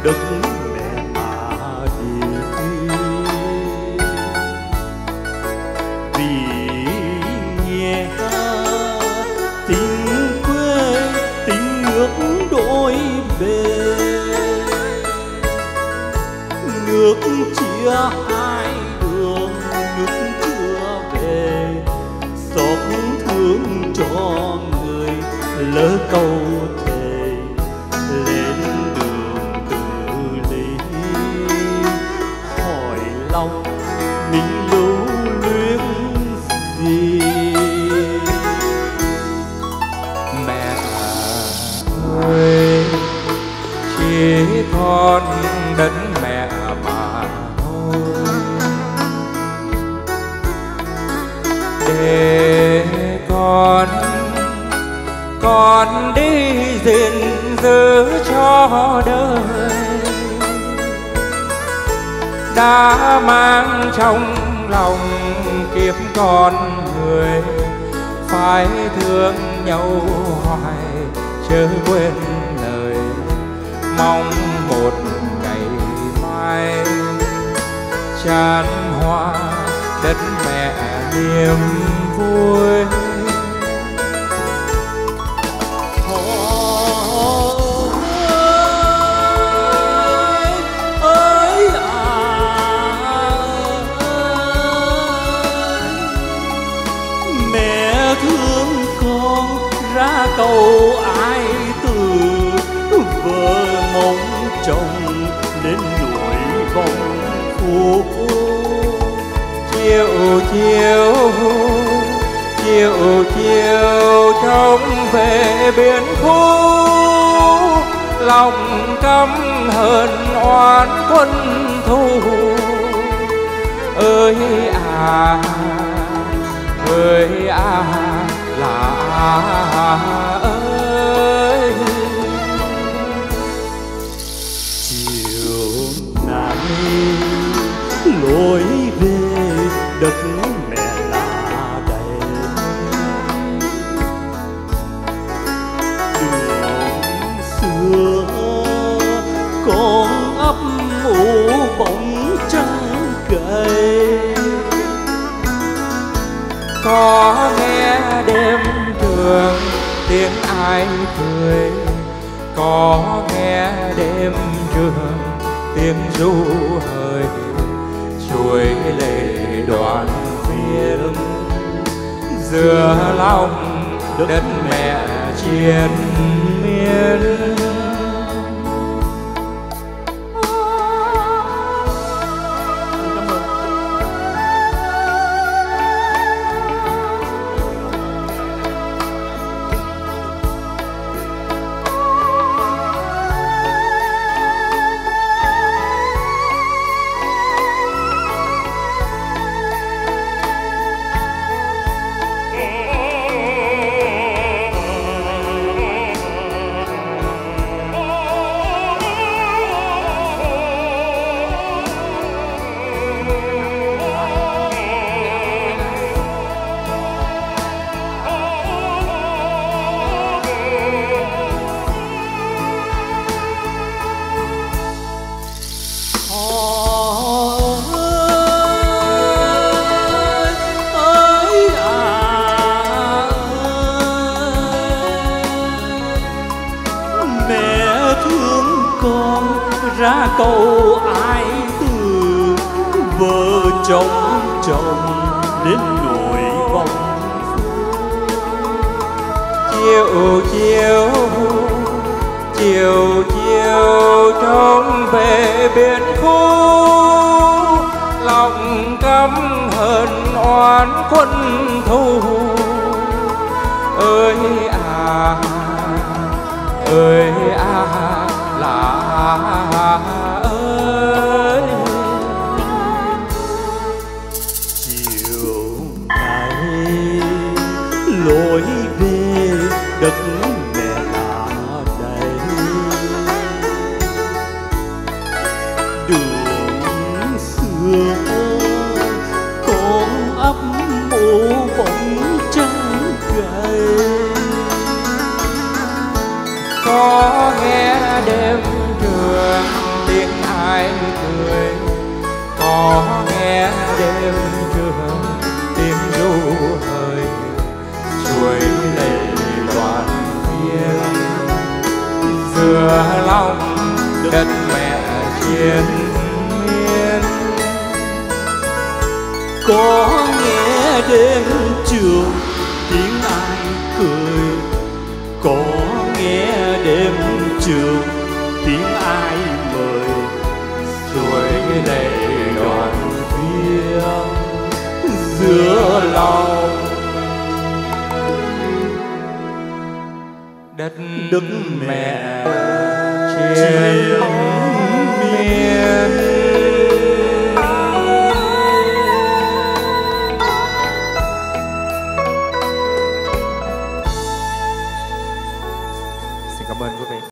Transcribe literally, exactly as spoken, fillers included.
đất mẹ ta đi. Vì nghe tình quê tình nước đôi bên, nước chia hai đường nước chưa về, xót thương cho người lỡ câu thề lên đường tự lý. Hỏi lòng mình lưu luyến gì? Mẹ ơi, chỉ còn đất mẹ mà thôi, để con con đi gìn giữ cho đời, đã mang trong lòng kiếp con người, phải thương nhau hoài chớ quên lời, mong một ngày mai tràn hoa đất mẹ niềm vui. Thương con ra cầu ai từ, vợ mong chồng đến nuôi vòng phố. Chiều chiều chiều chiều trông về biển khu, lòng căm hờn oán quân thù. Ơi à ơi à là ơi. Chiều nay lối về đất mẹ là đầy, đường xưa con ấp ủ bóng trăng cây. Có nghe đêm trường tiếng ai cười, có nghe đêm trường tiếng ru hời, chuối lệ đoàn viên giữa lòng đất mẹ triền miên. Con ra cầu ai từ, vợ chồng chồng đến nỗi vòng. Chiều chiều chiều chiều trông về biển khu, lòng căm hờn oán quân thù. Ơi à ơi à là ơi. Chiều nay lối về đất mẹ là đầy, đường xưa con ấp ủ bóng trăng gầy. Có nghe đêm trường suối lệ đoàn viên giữa lòng đất mẹ chiến miên. Có nghe đêm trường tiếng ai cười, có nghe đêm trường tiếng ai mời, suối lệ đoàn viên giữa lòng đất đất mẹ mẹ chiến miên. Xin cảm ơn quý vị.